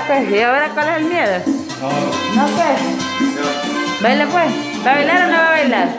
pues. ¿Y ahora cuál es el miedo? No. ¿No qué? No. Baila pues. ¿Va a bailar o no va a bailar?